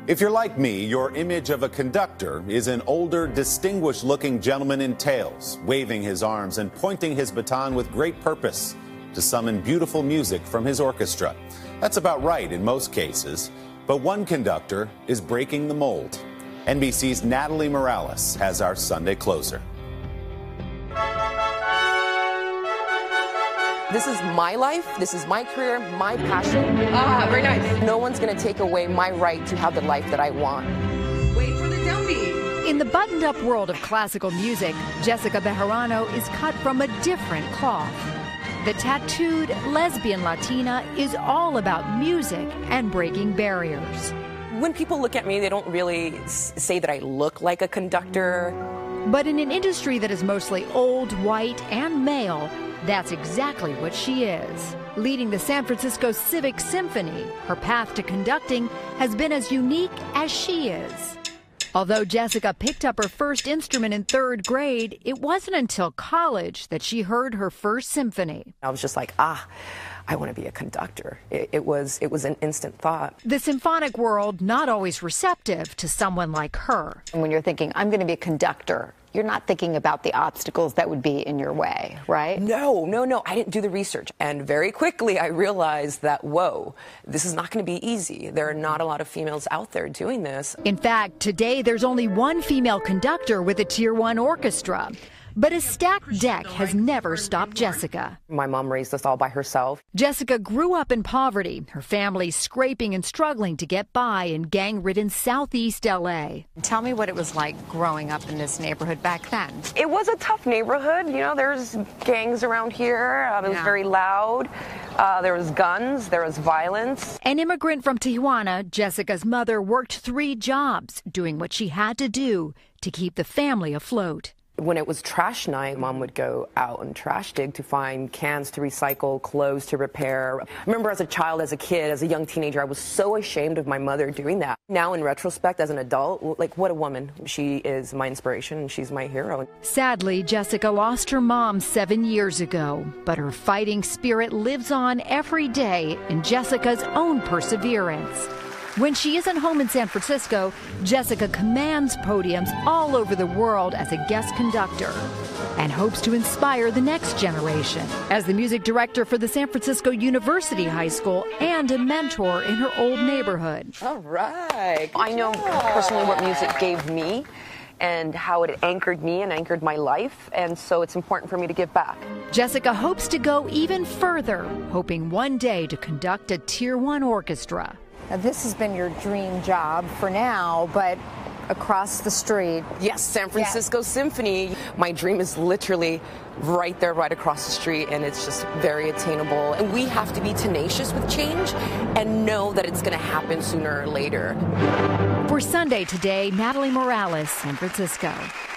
If you're like me, your image of a conductor is an older, distinguished-looking gentleman in tails, waving his arms and pointing his baton with great purpose to summon beautiful music from his orchestra. That's about right in most cases, but one conductor is breaking the mold. NBC's Natalie Morales has our Sunday closer. This is my life, this is my career, my passion. Very nice. No one's going to take away my right to have the life that I want. Wait for the downbeat. In the buttoned-up world of classical music, Jessica Bejarano is cut from a different cloth. The tattooed lesbian Latina is all about music and breaking barriers. When people look at me, they don't really say that I look like a conductor. But in an industry that is mostly old, white, and male, that's exactly what she is. Leading the San Francisco Civic Symphony, her path to conducting has been as unique as she is. Although Jessica picked up her first instrument in 3rd grade, it wasn't until college that she heard her first symphony. I was just like, I want to be a conductor. It was an instant thought. The symphonic world not always receptive to someone like her. And when you're thinking, I'm going to be a conductor, you're not thinking about the obstacles that would be in your way, right? No. I didn't do the research. And very quickly I realized that, whoa, this is not going to be easy. There are not a lot of females out there doing this. In fact, today there's only one female conductor with a Tier 1 orchestra. But a stacked deck has never stopped Jessica. My mom raised us all by herself. Jessica grew up in poverty, her family scraping and struggling to get by in gang-ridden Southeast L.A. Tell me what it was like growing up in this neighborhood back then. It was a tough neighborhood. You know, there's gangs around here. It was very loud. There was guns. There was violence. An immigrant from Tijuana, Jessica's mother worked 3 jobs, doing what she had to do to keep the family afloat. When it was trash night, Mom would go out and trash dig to find cans to recycle, clothes to repair. I remember as a child, as a kid, as a young teenager, I was so ashamed of my mother doing that. Now, in retrospect, as an adult, like, what a woman. She is my inspiration and she's my hero. Sadly, Jessica lost her mom 7 years ago, but her fighting spirit lives on every day in Jessica's own perseverance. When she isn't home in San Francisco, Jessica commands podiums all over the world as a guest conductor and hopes to inspire the next generation as the music director for the San Francisco University High School and a mentor in her old neighborhood. All right. I know personally what music gave me and how it anchored me and anchored my life, and so it's important for me to give back. Jessica hopes to go even further, hoping one day to conduct a Tier 1 orchestra. Now, this has been your dream job for now, but across the street. Yes, San Francisco Symphony. My dream is literally right there, right across the street, and it's just very attainable. And we have to be tenacious with change and know that it's going to happen sooner or later. For Sunday Today, Natalie Morales, San Francisco.